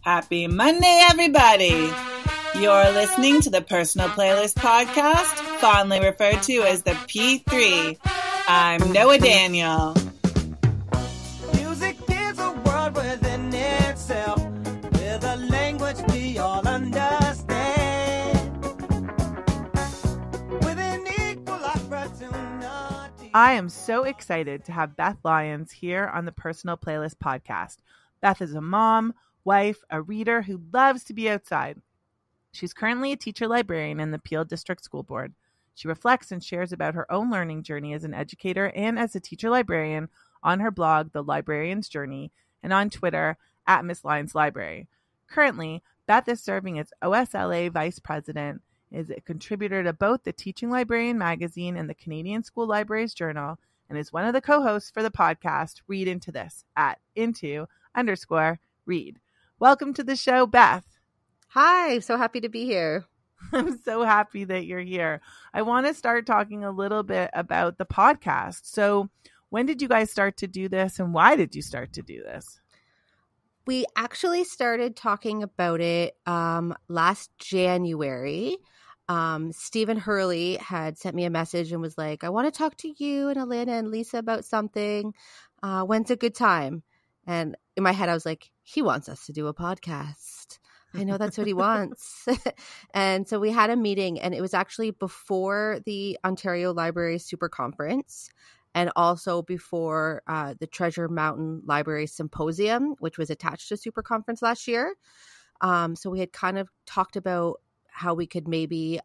Happy Monday, everybody! You're listening to the Personal Playlist Podcast, fondly referred to as the P3. I'm Noah Daniel. Music is a world within itself, with a language we all understand, with an equal opportunity. I am so excited to have Beth Lyons here on the Personal Playlist Podcast. Beth is a mom, wife, a reader who loves to be outside. She's currently a teacher librarian in the Peel District School Board. She reflects and shares about her own learning journey as an educator and as a teacher librarian on her blog, The Librarian's Journey, and on Twitter at Miss Lyons Library. Currently, Beth is serving as OSLA Vice President, is a contributor to both the Teaching Librarian magazine and the Canadian School Libraries Journal, and is one of the co-hosts for the podcast Read Into This at into_read. Welcome to the show, Beth. Hi, so happy to be here. I'm so happy that you're here. I want to start talking a little bit about the podcast. So when did you guys start to do this, and why did you start to do this? We actually started talking about it last January. Stephen Hurley had sent me a message and was like, I want to talk to you and Alana and Lisa about something. When's a good time? And in my head, I was like, he wants us to do a podcast. I know that's what he wants. And so we had a meeting, and it was actually before the Ontario Library Super Conference and also before the Treasure Mountain Library Symposium, which was attached to Super Conference last year. So we had kind of talked about how we could maybe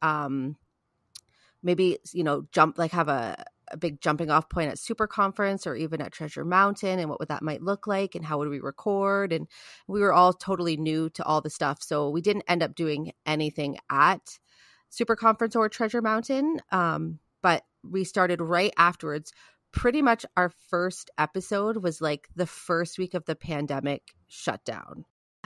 have a big jumping off point at Super Conference or even at Treasure Mountain, and what that might look like, and how would we record. And we were all totally new to all the stuff. So we didn't end up doing anything at Super Conference or Treasure Mountain. But we started right afterwards. Pretty much our first episode was like the first week of the pandemic shutdown.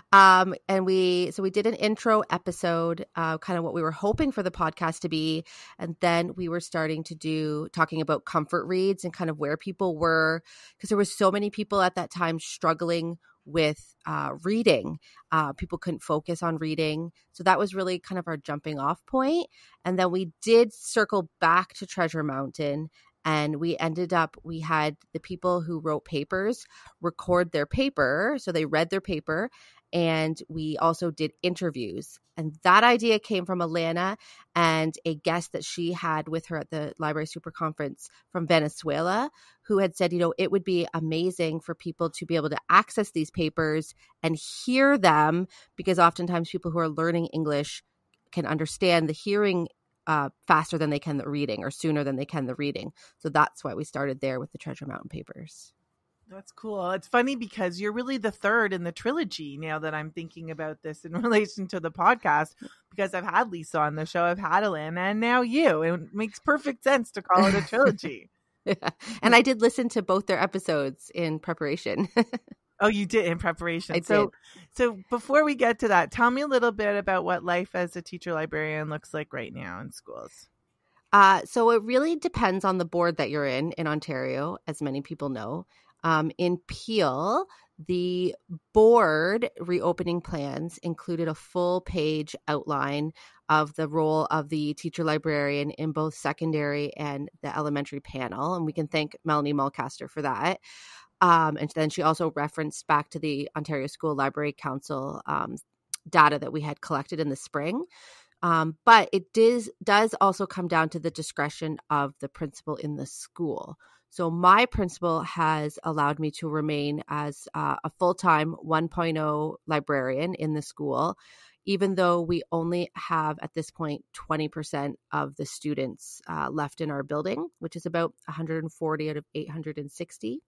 And we did an intro episode, kind of what we were hoping for the podcast to be. And then we were starting to talking about comfort reads and kind of where people were, because there were so many people at that time struggling with reading. People couldn't focus on reading. So that was really kind of our jumping off point. And then we did circle back to Treasure Mountain. And we had the people who wrote papers record their paper. So they read their paper. And we also did interviews. And that idea came from Alana and a guest that she had with her at the Library Super Conference from Venezuela, who had said, it would be amazing for people to be able to access these papers and hear them, because oftentimes people who are learning English can understand the hearing faster than they can the reading, or sooner than they can the reading. So that's why we started there with the Treasure Mountain papers. That's cool. It's funny because you're really the third in the trilogy now that I'm thinking about this in relation to the podcast, because I've had Lisa on the show, I've had Alana, and now you. It makes perfect sense to call it a trilogy. Yeah. And I did listen to both their episodes in preparation. Oh, you did in preparation. I did. So before we get to that, tell me a little bit about what life as a teacher librarian looks like right now in schools. So it really depends on the board that you're in Ontario, as many people know. In Peel, the board reopening plans included a full-page outline of the role of the teacher librarian in both secondary and the elementary panel. And we can thank Melanie Mulcaster for that. And then she also referenced back to the Ontario School Library Council data that we had collected in the spring. But it does also come down to the discretion of the principal in the school. So my principal has allowed me to remain as a full-time 1.0 librarian in the school, even though we only have at this point 20% of the students left in our building, which is about 140 out of 860.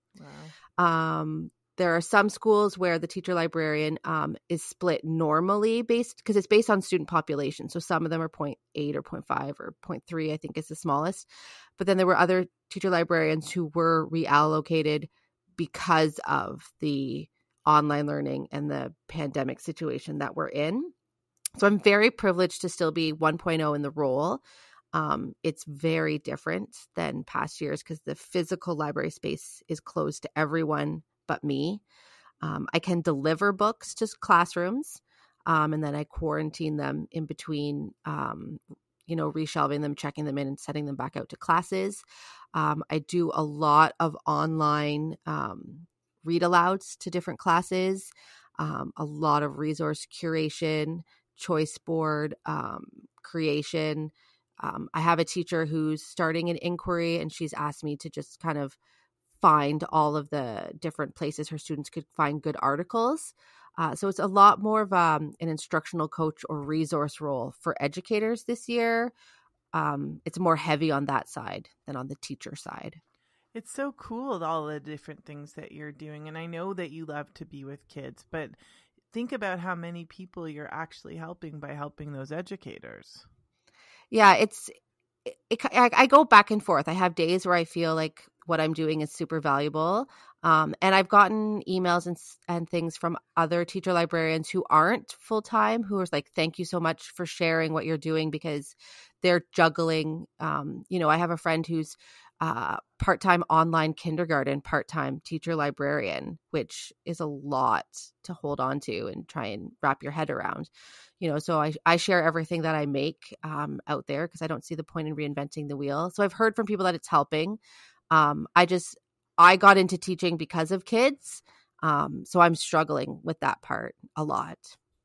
Wow. There are some schools where the teacher librarian is split normally because it's based on student population. So some of them are 0.8 or 0.5 or 0.3, I think is the smallest. But then there were other teacher librarians who were reallocated because of the online learning and the pandemic situation that we're in. So I'm very privileged to still be 1.0 in the role. It's very different than past years because the physical library space is closed to everyone but me. I can deliver books to classrooms, and then I quarantine them in between, reshelving them, checking them in, and sending them back out to classes. I do a lot of online read alouds to different classes, a lot of resource curation, choice board creation. I have a teacher who's starting an inquiry, and she's asked me to just kind of find all of the different places her students could find good articles. So it's a lot more of an instructional coach or resource role for educators this year. It's more heavy on that side than on the teacher side. It's so cool, all the different things that you're doing. And I know that you love to be with kids, but think about how many people you're actually helping by helping those educators. Yeah, I go back and forth. I have days where I feel like what I'm doing is super valuable. And I've gotten emails and things from other teacher librarians who aren't full-time, who are like, thank you so much for sharing what you're doing, because they're juggling. I have a friend who's part-time online kindergarten, part-time teacher librarian, which is a lot to hold on to and try and wrap your head around. So I share everything that I make out there because I don't see the point in reinventing the wheel. So I've heard from people that it's helping. I got into teaching because of kids. So I'm struggling with that part a lot.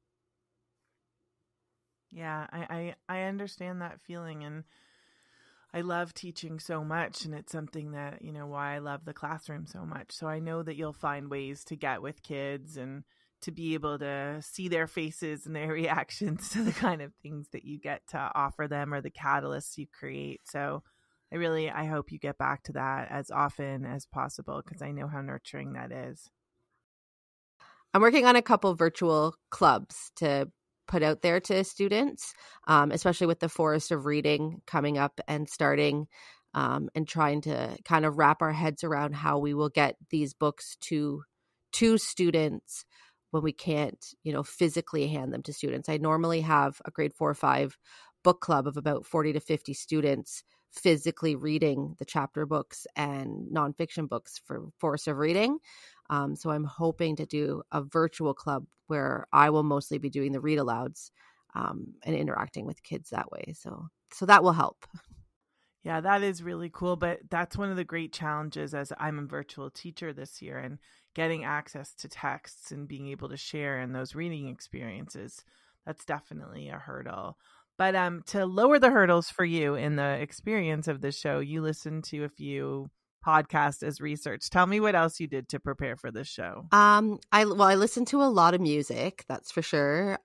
Yeah, I understand that feeling, and I love teaching so much, and it's something that, why I love the classroom so much. So I know that you'll find ways to get with kids and to be able to see their faces and their reactions to the kind of things that you get to offer them or the catalysts you create. So I hope you get back to that as often as possible, because I know how nurturing that is. I'm working on a couple virtual clubs to put out there to students, especially with the Forest of Reading coming up and starting, and trying to kind of wrap our heads around how we will get these books to students when we can't, physically hand them to students. I normally have a grade 4 or 5 book club of about 40 to 50 students physically reading the chapter books and nonfiction books for Forest of Reading. So I'm hoping to do a virtual club where I will mostly be doing the read alouds and interacting with kids that way. So that will help. Yeah, that is really cool. But that's one of the great challenges as I'm a virtual teacher this year, and getting access to texts and being able to share in those reading experiences. That's definitely a hurdle. But to lower the hurdles for you in the experience of the show, you listened to a few podcasts as research. Tell me what else you did to prepare for this show. I listened to a lot of music, that's for sure.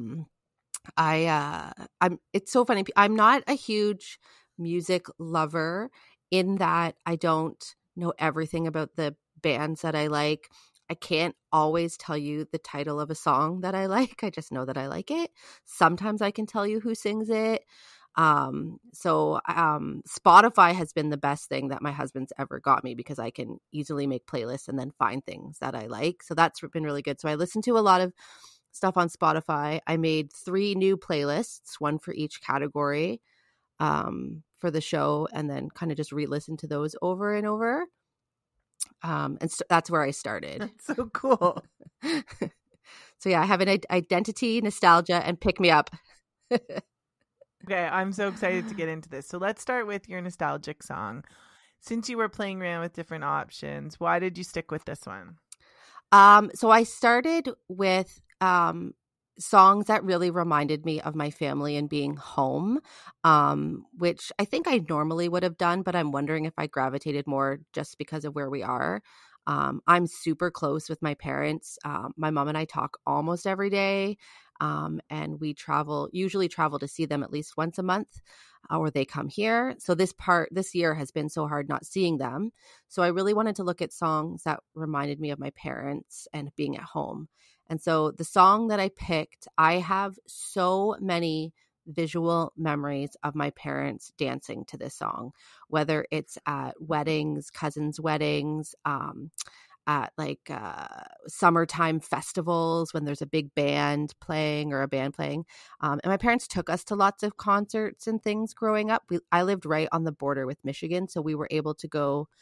It's so funny. I'm not a huge music lover in that I don't know everything about the bands that I like. I can't always tell you the title of a song that I like. I just know that I like it. Sometimes I can tell you who sings it. So Spotify has been the best thing that my husband's ever got me, because I can easily make playlists and then find things that I like. So that's been really good. So I listened to a lot of stuff on Spotify. I made 3 new playlists, one for each category, for the show, and then kind of just re-listen to those over and over. That's where I started. That's so cool. So yeah, I have an identity, nostalgia, and pick me up. Okay, I'm so excited to get into this. So let's start with your nostalgic song. Since you were playing around with different options, why did you stick with this one? So I started with songs that really reminded me of my family and being home, which I think I normally would have done, but I'm wondering if I gravitated more just because of where we are. I'm super close with my parents. My mom and I talk almost every day, and we usually travel to see them at least once a month, or they come here. So this year has been so hard not seeing them. So I really wanted to look at songs that reminded me of my parents and being at home. And so the song that I picked, I have so many visual memories of my parents dancing to this song, whether it's at weddings, cousins' weddings, at summertime festivals when there's a big band playing. And my parents took us to lots of concerts and things growing up. I lived right on the border with Michigan, so we were able to go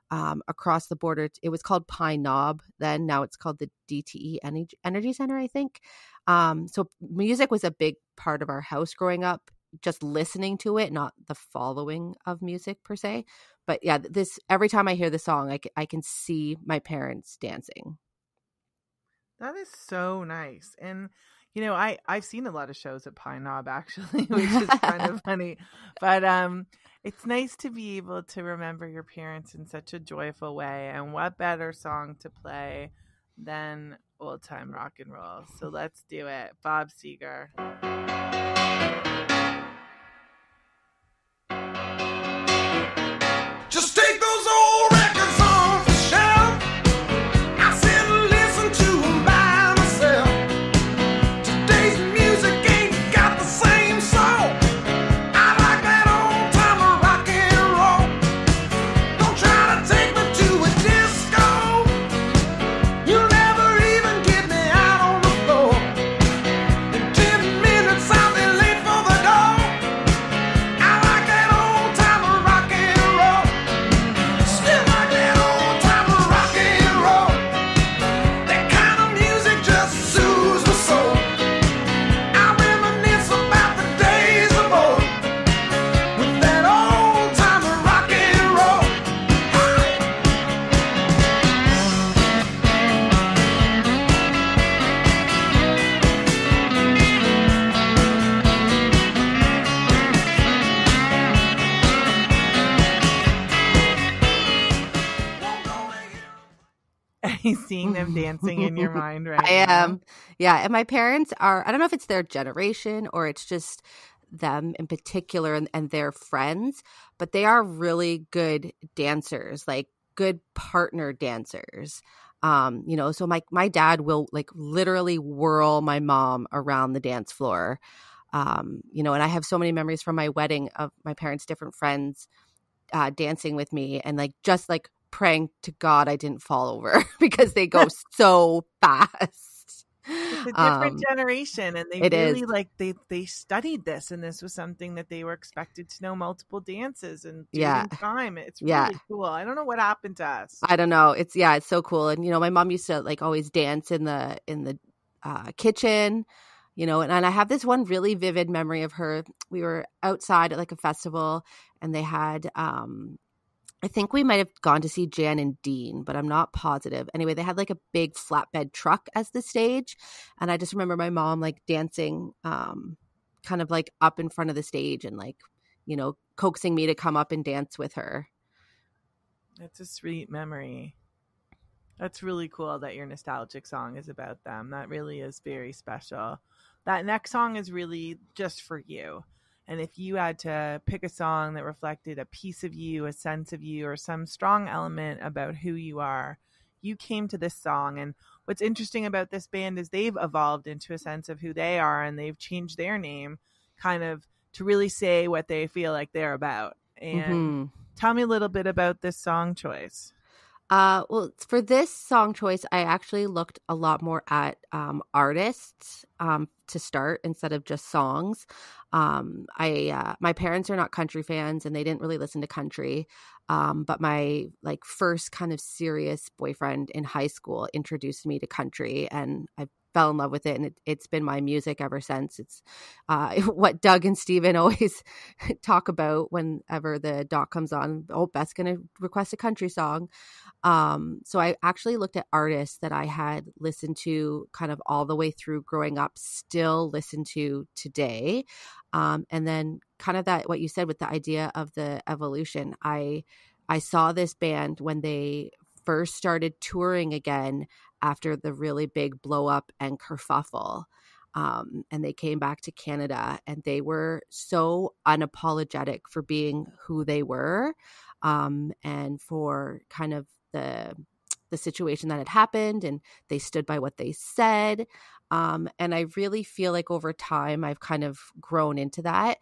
across the border. It was called Pine Knob then. Now it's called the DTE Energy Center, I think. So music was a big part of our house growing up, just listening to it, not the following of music per se. But yeah, every time I hear the song, I can see my parents dancing. That is so nice. And, you know, I've seen a lot of shows at Pine Knob, actually, which is kind of funny. But it's nice to be able to remember your parents in such a joyful way. And what better song to play than old time rock and roll? So let's do it. Bob Seger. Just take those old records off the shelf. I sit and listen to them by myself. Today's music ain't got the same soul. I like that old time rock and roll. Don't try to take me to a disco. You'll never even get me out on the floor. In 10 minutes I'll be late for the door. I like that old time rock and roll. Still like that old time rock and roll. That kind of music just soothes my soul. I reminisce about the days of old with that old time rock and roll. Seeing them dancing in your mind right I now. am. Yeah. And my parents are, I don't know if it's their generation or it's just them in particular and their friends, but they are really good dancers, like good partner dancers. You know, so my dad will like literally whirl my mom around the dance floor. You know, and I have so many memories from my wedding of my parents' different friends dancing with me and like just like praying to God I didn't fall over because they go so fast. It's a different generation, and they it really is. like they studied this, and this was something that they were expected to know multiple dances and do it Yeah. in time. It's Yeah. really cool. I don't know what happened to us. I don't know. It's so cool. And you know, my mom used to like always dance in the kitchen, you know, and I have this one really vivid memory of her. We were outside at like a festival and they had I think we might have gone to see Jan and Dean, but I'm not positive. Anyway, they had like a big flatbed truck as the stage. And I just remember my mom like dancing kind of like up in front of the stage and like, you know, coaxing me to come up and dance with her. That's a sweet memory. That's really cool that your nostalgic song is about them. That really is very special. That next song is really just for you. And if you had to pick a song that reflected a piece of you, a sense of you, or some strong element about who you are, you came to this song. And what's interesting about this band is they've evolved into a sense of who they are, and they've changed their name kind of to really say what they feel like they're about. And tell me a little bit about this song choice. Well, for this song choice, I actually looked a lot more at artists to start instead of just songs. My parents are not country fans and they didn't really listen to country. But my like first kind of serious boyfriend in high school introduced me to country, and I fell in love with it, and it's been my music ever since. It's what Doug and Steven always talk about whenever the doc comes on. Oh, Beth's going to request a country song. So I actually looked at artists that I had listened to kind of all the way through growing up, still listen to today. And then kind of that, what you said with the idea of the evolution. I saw this band when they first started touring again after the really big blow up and kerfuffle. And they came back to Canada and they were so unapologetic for being who they were, and for kind of the situation that had happened, and they stood by what they said. And I really feel like over time I've kind of grown into that.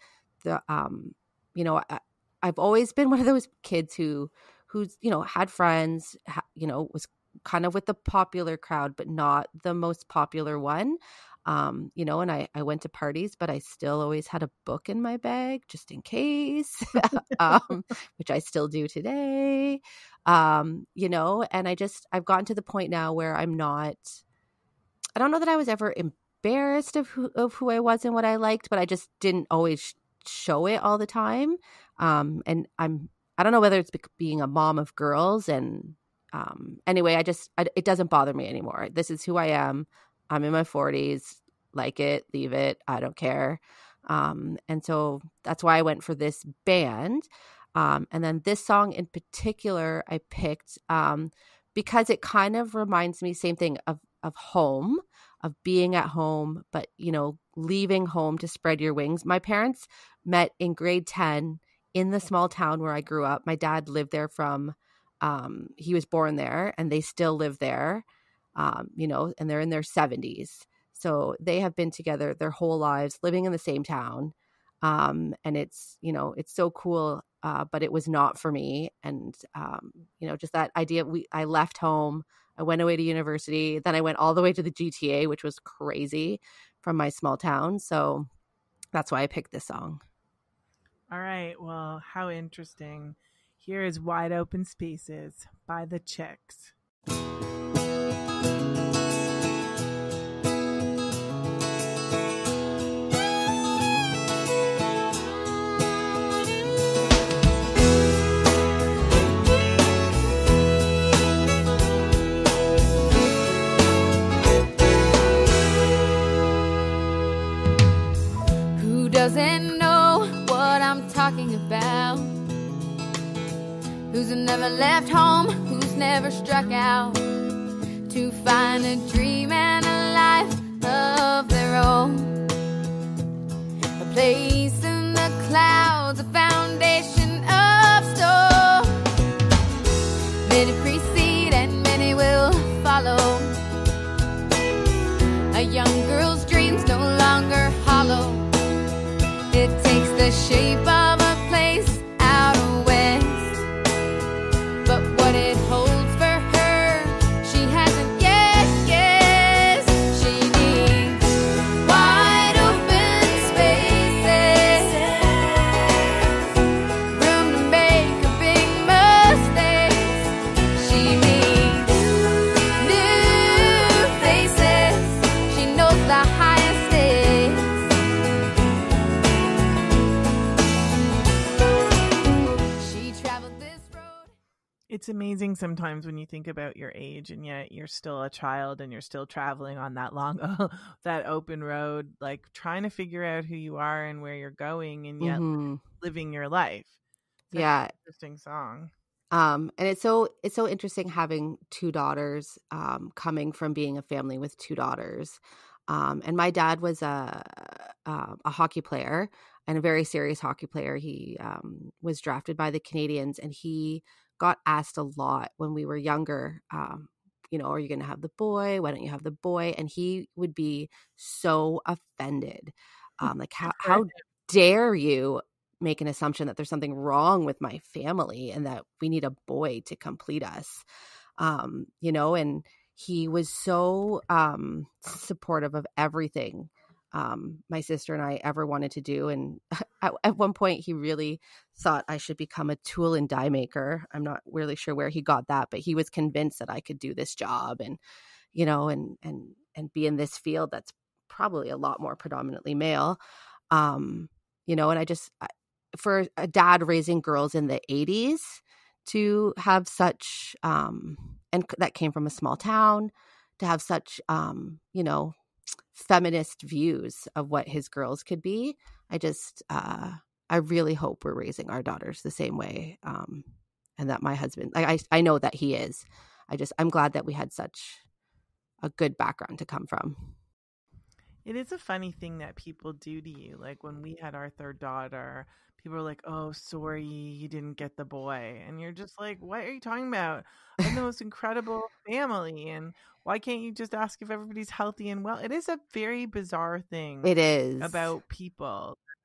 You know, I've always been one of those kids who's, you know, had friends, you know, was kind of with the popular crowd, but not the most popular one. And I went to parties, but I still always had a book in my bag just in case, which I still do today. And I've gotten to the point now where I don't know that I was ever embarrassed of who I was and what I liked, but I just didn't always show it all the time. And I don't know whether it's being a mom of girls, and anyway, it doesn't bother me anymore. This is who I am. I'm in my 40s. Like it, leave it. I don't care. And so that's why I went for this band. And then this song in particular, I picked because it kind of reminds me, same thing, of home, of being at home, but, leaving home to spread your wings. My parents met in grade 10 in the small town where I grew up. My dad lived there he was born there, and they still live there, and they're in their 70s. So they have been together their whole lives, living in the same town. And it's so cool, but it was not for me. And, just that idea, I left home, I went away to university, then I went all the way to the GTA, which was crazy from my small town. So that's why I picked this song. All right. Well, how interesting. Here is Wide Open Spaces by the Chicks. Who doesn't know what I'm talking about? Who's never left home, who's never struck out to find a dream and a life of their own. A place in the clouds, a foundation of stone. Many precede and many will follow. A young girl's dreams no longer hollow. It takes the shape of a place out west. But what it holds for her, she hasn't yet guessed. She needs wide open spaces, room to make a big mistake. She needs new faces. She knows the highest stakes. She traveled this road. It's amazing sometimes when you think about your age and yet you're still a child and you're still traveling on that long, that open road, like trying to figure out who you are and where you're going and yet living your life. Such Yeah. an interesting song. And it's so interesting having two daughters, coming from being a family with two daughters. And my dad was a hockey player, and a very serious hockey player. He was drafted by the Canadians, and he got asked a lot when we were younger, are you going to have the boy? Why don't you have the boy? And he would be so offended. Like, how dare you make an assumption that there's something wrong with my family and that we need a boy to complete us. And he was so supportive of everything my sister and I ever wanted to do. And at one point he really thought I should become a tool and die maker. I'm not really sure where he got that, but he was convinced that I could do this job and, and be in this field that's probably a lot more predominantly male. And for a dad raising girls in the 80s to have such, and that came from a small town, to have such, feminist views of what his girls could be. I really hope we're raising our daughters the same way. And that my husband, I know that he is. I'm glad that we had such a good background to come from. It is a funny thing that people do to you. Like when we had our third daughter, people were like, "Oh, sorry, you didn't get the boy." And you're just like, "What are you talking about? I have the most incredible family. And why can't you just ask if everybody's healthy and well?" It is a very bizarre thing. It is about people.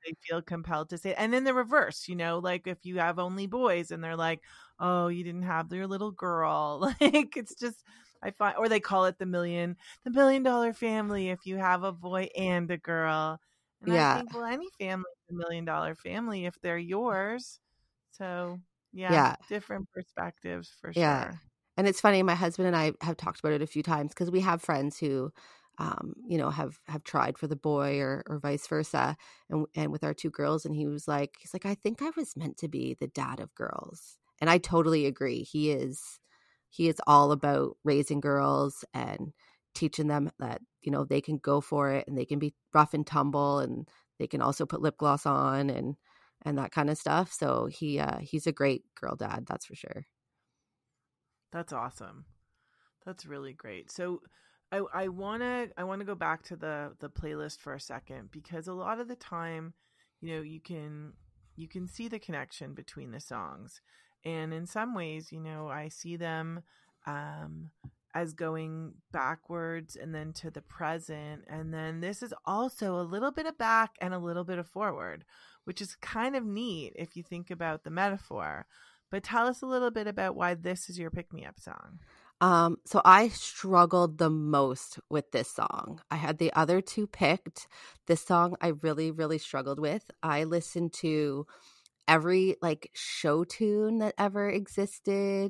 they feel compelled to say it. And then the reverse, like if you have only boys and they're like, oh, you didn't have your little girl. Like it's just, I find, or they call it the $1 million family if you have a boy and a girl. And I think, well, any family is $1 million family if they're yours. So yeah, different perspectives for sure. And it's funny, my husband and I have talked about it a few times because we have friends who, have tried for the boy or vice versa. And with our 2 girls, and he's like, I think I was meant to be the dad of girls. And I totally agree. He is all about raising girls and teaching them that, they can go for it and they can be rough and tumble and they can also put lip gloss on and that kind of stuff. So he's a great girl dad. That's for sure. That's awesome. That's really great. So I want to go back to the playlist for a second, because a lot of the time, you can see the connection between the songs. And in some ways, I see them as going backwards and then to the present. And then this is also a little bit of back and a little bit of forward, which is kind of neat if you think about the metaphor. But tell us a little bit about why this is your pick-me-up song. So I struggled the most with this song. I had the other 2 picked. This song I really, really struggled with. I listened to every show tune that ever existed,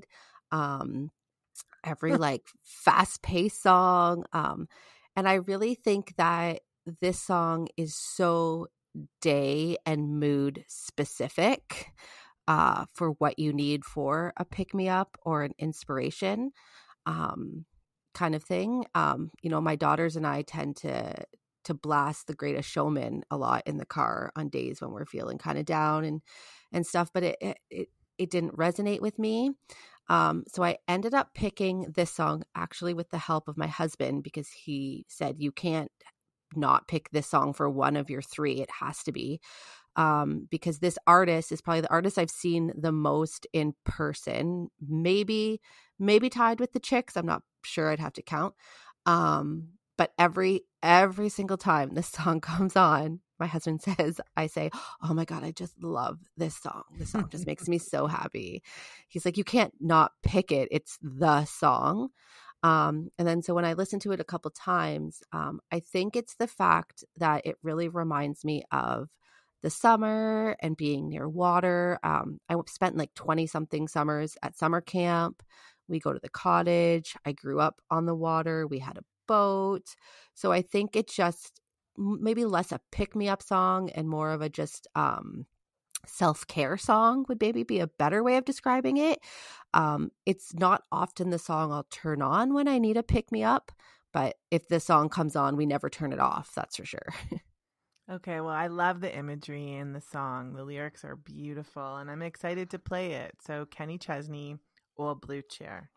every fast-paced song. And I really think that this song is so day and mood specific. For what you need for a pick-me-up or an inspiration kind of thing. My daughters and I tend to blast The Greatest Showman a lot in the car on days when we're feeling kind of down and stuff, but it didn't resonate with me. So I ended up picking this song actually with the help of my husband, because he said, you can't not pick this song for one of your 3. It has to be. Because this artist is probably the artist I've seen the most in person, maybe tied with the Chicks. I'm not sure, I'd have to count. But every single time this song comes on, my husband says, I say, oh my God, I just love this song. This song just makes me so happy. He's like, you can't not pick it. It's the song. And then so when I listen to it a couple times, I think it's the fact that it really reminds me of the summer and being near water. I spent 20 something summers at summer camp. We go to the cottage. I grew up on the water. We had a boat. So I think it's just maybe less a pick-me-up song and more of a just self-care song would maybe be a better way of describing it. It's not often the song I'll turn on when I need a pick-me-up, but if the song comes on, we never turn it off. That's for sure. Okay, well, I love the imagery in the song. The lyrics are beautiful, and I'm excited to play it. So, Kenny Chesney, Old Blue Chair.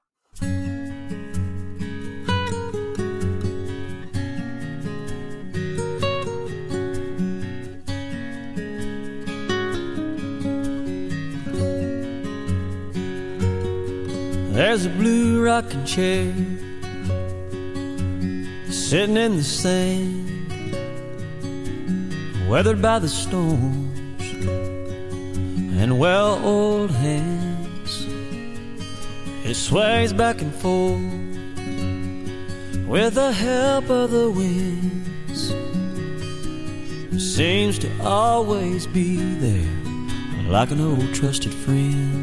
There's a blue rocking chair sitting in the sand, weathered by the storms and well-oiled hands. It sways back and forth with the help of the winds. It seems to always be there like an old trusted friend.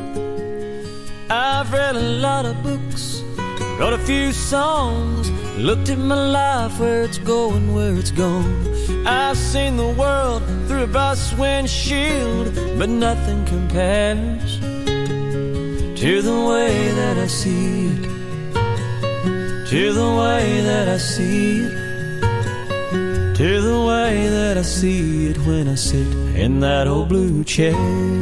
I've read a lot of books, wrote a few songs, looked at my life, where it's going, where it's gone. I've seen the world through a bus windshield, but nothing compares to the way that I see it, to the way that I see it, to the way that I see it when I sit in that old blue chair.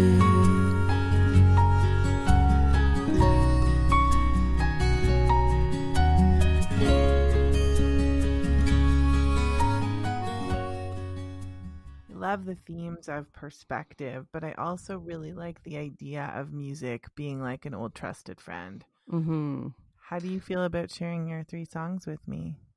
Love the themes of perspective, but I also really like the idea of music being like an old trusted friend. Mm-hmm. How do you feel about sharing your 3 songs with me?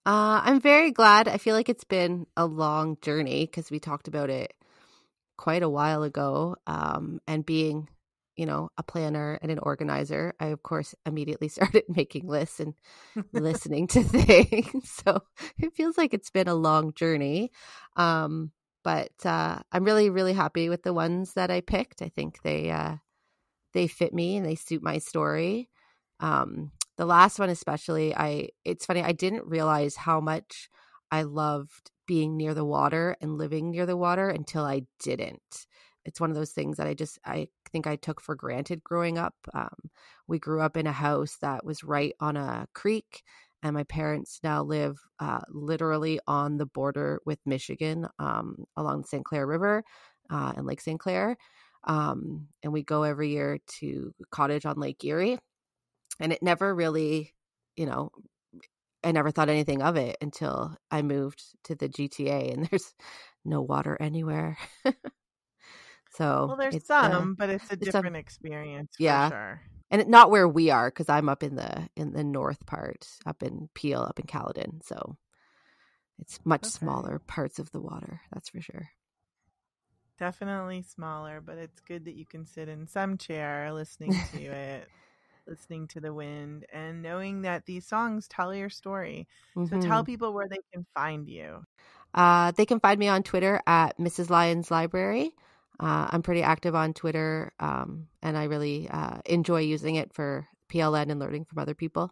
I'm very glad. I feel like it's been a long journey because we talked about it quite a while ago. And being, a planner and an organizer, I, of course, immediately started making lists and listening to things. So it feels like it's been a long journey. But I'm really, really happy with the ones that I picked. I think they fit me and they suit my story. The last one especially, it's funny, I didn't realize how much I loved being near the water and living near the water until I didn't. It's one of those things that I think I took for granted growing up. We grew up in a house that was right on a creek, and my parents now live literally on the border with Michigan, along the St. Clair River and Lake St. Clair. And we go every year to a cottage on Lake Erie. And it never really, I never thought anything of it until I moved to the GTA, and there's no water anywhere. So well, there's some, but it's a different experience for sure. And not where we are, because I'm up in the north part, up in Peel, up in Caledon. So it's much smaller parts of the water. That's for sure. Definitely smaller, but it's good that you can sit in some chair listening to it, listening to the wind, and knowing that these songs tell your story. So tell people where they can find you. They can find me on Twitter at Mrs. Lyons Library. I'm pretty active on Twitter, and I really enjoy using it for PLN and learning from other people.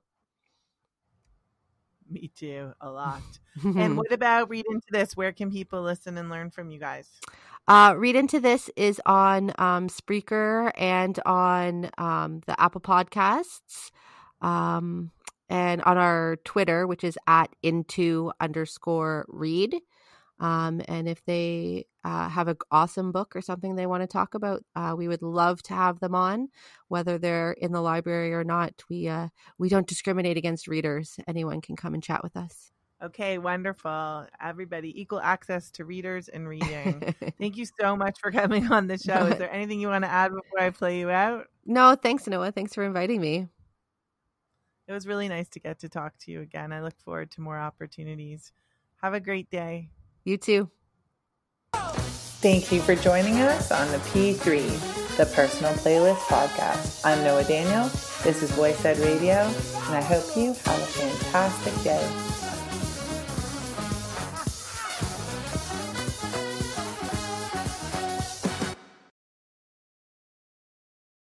Me too, a lot. And what about Read Into This? Where can people listen and learn from you guys? Read Into This is on Spreaker and on the Apple Podcasts, and on our Twitter, which is at @into_read. And if they have an awesome book or something they want to talk about, we would love to have them on, whether they're in the library or not. We don't discriminate against readers. Anyone can come and chat with us. Okay, wonderful. Everybody, equal access to readers and reading. Thank you so much for coming on the show. Is there anything you want to add before I play you out? No, thanks, Noah. Thanks for inviting me. It was really nice to get to talk to you again. I look forward to more opportunities. Have a great day. You too. Thank you for joining us on the P3, the Personal Playlist Podcast. I'm Noah Daniel. This is Voice Ed Radio, and I hope you have a fantastic day.